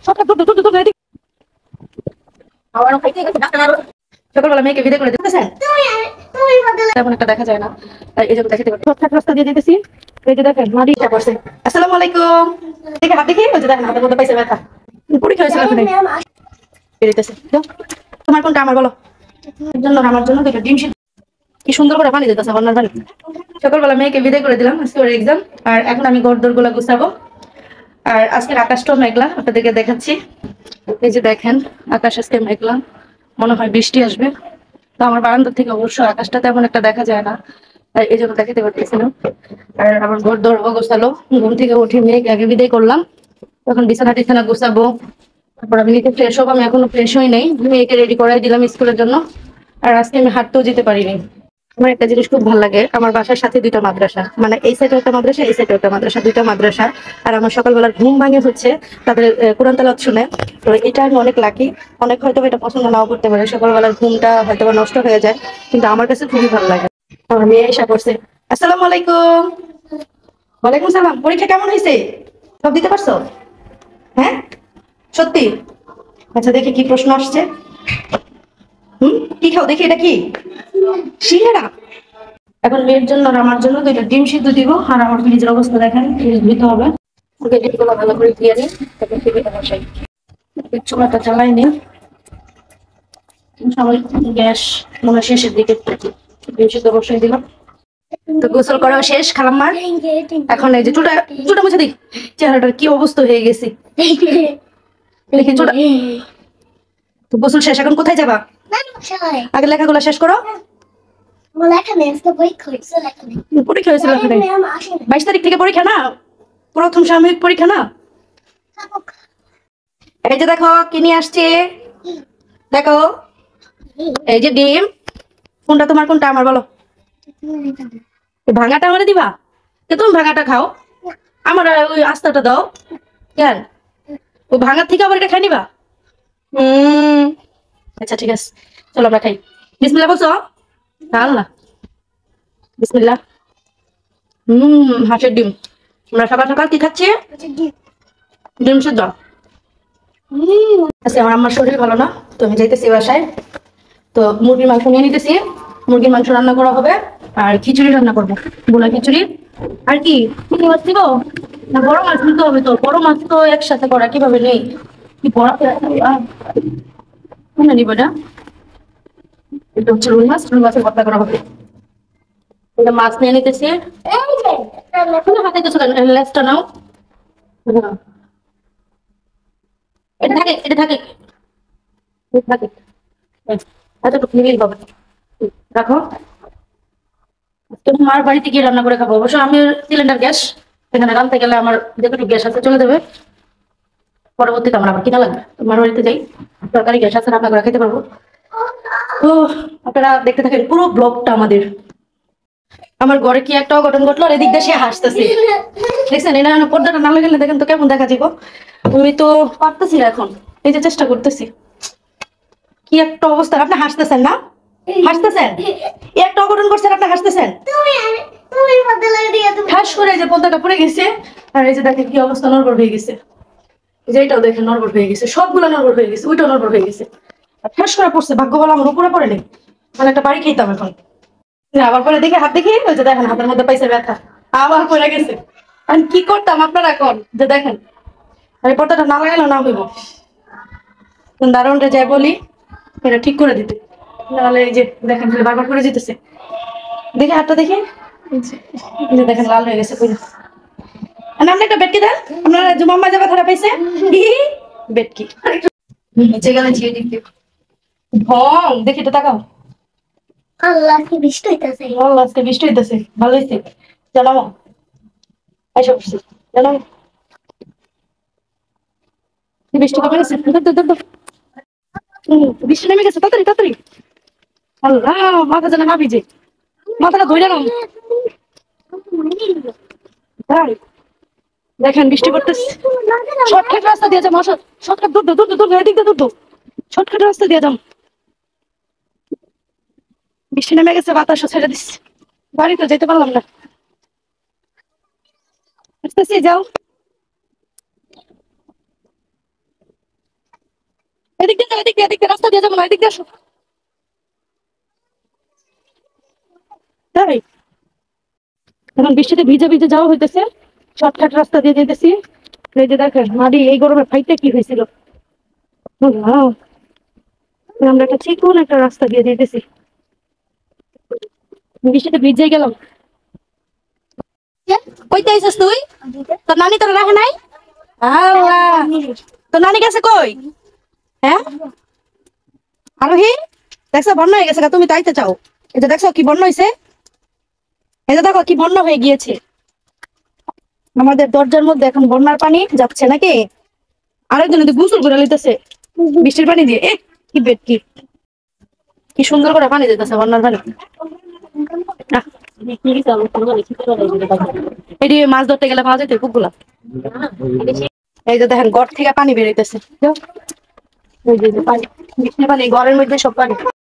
সকালবেলা মেয়েকে বিদায় করে দিতেছেন, তেমন একটা দেখা যায় না, তাই এই জন্য দেখাতে পারি। রাস্তা দিয়ে যেতেছি, এই যে দেখেন মাটি পড়ছে। আসসালামু আলাইকুম। দেখে হাত দেখি, ওই যে দেখেন হাতের মধ্যে পাইছে ব্যথা। পরীক্ষা হয়েছিল ওখানে বেরিতেছে। তোমার কোনটা আমার বলো? জন্য আমার জন্য দুটো ডিম সিদ্ধ। কি সুন্দর করে পানি দিতেছে অন্যার পানি। সকালবেলা মেয়েকে বিদায় করে দিলাম, আজকে ওর এক্সাম। আর এখন আমি ঘর দোর গুলা গুছাবো। আর আজকের আকাশটাও মেঘলা, আপনাদেরকে দেখাচ্ছি। এই যে দেখেন আকাশ আজকে মেঘলা, মনে হয় বৃষ্টি আসবে। তো আমার বারান্দা থেকে অবশ্য আকাশটা তেমন একটা দেখা যায় না, তাই এই জন্য দেখাতে পারতেছিলাম। আর আমার ঘর দর গোছালো, ঘুম থেকে উঠে মেয়েকে আগে বিদায় করলাম, তখন বিছানা টিছানা গোছাবো। তারপর আমি নিজে ফ্রেশ হবো। আমি এখনো ফ্রেশ হই নাই, মেয়েকে রেডি করাই দিলাম স্কুলের জন্য। আর আজকে আমি হাঁটতেও যেতে পারিনি। আমার একটা জিনিস খুব ভালো লাগে, আমার বাসার সাথে দুইটা মাদ্রাসা, মানে এই সাইডে একটা মাদ্রাসা, এই সাইডে একটা মাদ্রাসা, দুইটা মাদ্রাসা। আর আমার সকালবেলার ঘুম ভাঙে হচ্ছে তাদের কোরআন তেলাওয়াত শুনে। তো এটা আমি অনেক লাকি। অনেক হয়তো এটা পছন্দ নাও করতে পারে, সকালবেলার ঘুমটা হয়তো নষ্ট হয়ে যায়, কিন্তু আমার কাছে খুবই ভালো লাগে। আমার মেয়ে এসে পড়ছে। আসসালামু আলাইকুম। ওয়ালাইকুম সালাম। পরীক্ষা কেমন হয়েছে? সব দিতে পারছো? হ্যাঁ, সত্যি? আচ্ছা, দেখি কি প্রশ্ন আসছে। কি খাও দেখি, এটা কি? সিঙ্গারা। এখন মেয়ের জন্য আর আমার জন্য দুইটা ডিম সিদ্ধ দিব। আর আমার ফ্রিজের অবস্থা দেখেন, ফ্রিজ দিতে হবে। ওকে ডিমগুলো ভালো করে দিয়ে নিই, তারপর টিভিটা বসাই। চুলাটা জ্বালাই নিই। সবাই গ্যাস মনে হয় শেষের দিকে, ডিম সিদ্ধ বসাই দিলাম। তো গোসল করাও শেষ খালাম্মার। এখন এই যে চুলটা চুলটা মুছে দিই, চেহারাটার কি অবস্থা হয়ে গেছে। দেখি চুলটা। তো গোসল শেষ, এখন কোথায় যাবা? আগে লেখাগুলো শেষ করো। পরীক্ষা হয়েছিল 22 তারিখ থেকে পরীক্ষা না, প্রথম সাময়িক পরীক্ষা না। এই যে দেখো কি নিয়ে আসছে, দেখো। এই যে ডিম। কোনটা তোমার কোনটা আমার বলো? ভাঙাটা আমারে দিবা? তুমি ভাঙাটা খাও, আমার ওই আস্তাটা দাও। কেন ও ভাঙার থেকে আবার এটা খাই নিবা? আচ্ছা ঠিক আছে, চলো আমরা খাই। বিসমিল্লাহ বলছো? আল্লাহ, বিসমিল্লাহ। হাঁসের ডিম। আমরা সকাল সকাল কি খাচ্ছি? ডিম সিদ্ধ। আচ্ছা, আমার আম্মার শরীর ভালো না, তো আমি যাইতেছি বাসায়। তো মুরগির মাংস নিয়ে নিতেছি, মুরগির মাংস রান্না করা হবে। আর খিচুড়ি রান্না করবো, বোনা খিচুড়ি। আর কি মাছ দিব না, বড় মাছ নিতে হবে। তো বড় মাছ তো একসাথে করা কিভাবে নেই, কি বড় কোনটা নিব? এটা হচ্ছে রুই মাছ, রুই মাছের ভর্তা করা হবে। এটা মাছ নিয়ে নিতেছি। হাতে কিছু লেজটা নাও। এটা থাকে, এটা থাকে, থাকে। এতটুকু নিলেই হবে। রাখো। মার বাড়িতে গিয়ে রান্না করে খাবো। অবশ্য আমি সিলিন্ডার গ্যাস, এখানে রান্নতে গেলে আমার যেটুকু গ্যাস আছে চলে যাবে, পরবর্তীতে আমার আবার কিনা লাগবে। মার বাড়িতে যাই, তরকারি গ্যাস আছে, রান্না করে খেতে পারবো। তো আপনারা দেখতে থাকেন পুরো ব্লগটা আমাদের। আমার ঘরে কি একটা অঘটন ঘটলো, আর এদিক দিয়ে সে হাসতেছে, দেখছেন? এটা পর্দাটা না লাগালে দেখেন তো কেমন দেখা যাবো। আমি তো পারতেছি না এখন, এই যে চেষ্টা করতেছি। কি একটা অবস্থা। আপনি হাসতেছেন না? হাসতেছেন? একটা অঘটন করছেন, আপনি হাসতেছেন। ঠাস করে যে পর্দাটা পড়ে গেছে, আর এই যে দেখেন কি অবস্থা, নড়বড় হয়ে গেছে। যেটাও দেখেন নড়বড় হয়ে গেছে, সবগুলো নড়বড় হয়ে গেছে, ওইটাও নড়বড় হয়ে গেছে। আর ঠাস করে পড়ছে, ভাগ্য ভালো আমার উপরে পড়ে নেই, মানে একটা বাড়ি খেতাম এখন। আবার পরে দেখি হাত দেখি, ওই যে দেখেন হাতের মধ্যে পাইছে ব্যথা, আবার পড়ে গেছে। আমি কি করতাম আপনারা এখন যে দেখেন, এই পর্দাটা না লাগাইলো না হইব। দারুণটা যাই বলি এটা ঠিক করে দিতে, নাহলে এই যে দেখেন বারবার করে যেতেছে। দেখি হাতটা দেখি, দেখেন লাল হয়ে গেছে। আপনি একটা বেটকি দেন, আপনার জুমাম্মা যে ব্যথাটা পাইছে বেটকি। নিচে গেলে ঝিয়ে দিতে ঢং দেখি তো তাকাও। আল্লাহ আজকে বৃষ্টি হইতেছে, আল্লাহ আজকে বৃষ্টি হইতেছে, ভালো হয়েছে। জানাবো আইসা পড়ছি, জানাবো বৃষ্টি কমে গেছে। বৃষ্টি নেমে গেছে, তাড়াতাড়ি তাড়াতাড়ি। আল্লাহ, মাথা যেন না ভিজে, মাথাটা ধরে নাও। দেখেন বৃষ্টি পড়তেছে, শর্টকাট রাস্তা দিয়ে যাবো। শর্টকাট দূর দূর দূর এদিক দিয়ে দূর, শর্টকাট রাস্তা দিয়ে যাও। বৃষ্টি নেমে গেছে, বাতাসও ছেড়ে দিচ্ছে, বাড়ি তো যেতে পারলাম না। আসতেছি, যাও। এদিক দিয়ে রাস্তা দিয়ে যাবো না, এদিক দিয়ে আসো। তাই এখন বৃষ্টিতে ভিজে ভিজে যাওয়া হইতেছে, শর্টকাট রাস্তা দিয়ে যেতেছি। এই যে দেখেন মাটি এই গরমে ফাইটে কি হয়েছিল। আমরা একটা চিকন একটা রাস্তা দিয়ে যেতেছি, বৃষ্টিতে ভিজে গেলাম। কইতে আইছিস তুই? তোর নানি তোর রাখে নাই? আল্লাহ, তোর নানি গেছে কই? হ্যাঁ আরোহী, দেখছো বন্যা হয়ে গেছে, তুমি তাইতে চাও? এই যে দেখছো কি বন্যা হয়েছে, এই যে দেখো কি বন্যা হয়ে গিয়েছে। আমাদের দরজার মধ্যে এখন বন্যার পানি যাচ্ছে নাকি, আরেকজন গোসল করে লইতেছে বৃষ্টির পানি দিয়ে। কি বেট কি কি সুন্দর করে পানি দিতেছে বন্যার পানি। এটি মাছ ধরতে গেলে পাওয়া যেত পুকুরগুলা। এই যে দেখেন গড় থেকে পানি বেরোইতেছে, এই যে পানি, বৃষ্টির পানি ঘরের মধ্যে সব পানি।